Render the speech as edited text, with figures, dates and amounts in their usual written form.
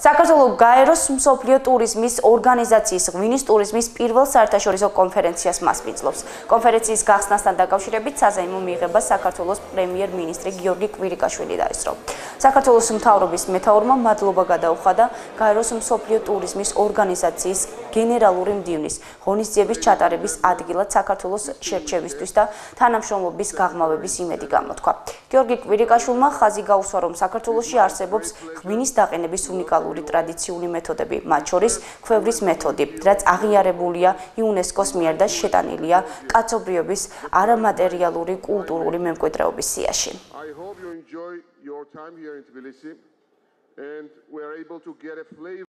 საქართველოს გაეროს მსოფლიო ტურიზმის ორგანიზაციის ღვინის ტურიზმის პირველ საერთაშორისო კონფერენციას მასპინძლობს. კონფერენციის გახსნასთან დაკავშირებით საზეიმო მიიღება საქართველოს პრემიერ-მინისტრი გიორგი კვირიკაშვილი დაესწრო. საქართველოს მთავრობის მეთაურმა მადლობა გადაუხადა გაეროს მსოფლიო ტურიზმის ორგანიზაციის გენერალური მდივნის ღონისძიების ჩატარების ადგილად საქართველოს შერჩევისთვის და თანამშრომლობის გაღრმავების იმედი გამოთქვა. გიორგი კვირიკაშვილმა ხაზი გაუსვა, რომ საქართველოში არსებობს ღვინის დაყენების უნიკალური ტრადიციული მეთოდები, მათ შორის ქვევრის მეთოდი, რაც აღიარებულია იუნესკოს მიერ და შეტანილია კაცობრიობის არამატერიალური კულტურული მემკვიდრეობის სიაში. I hope you enjoy your time here in Tbilisi and we are able to get a flavor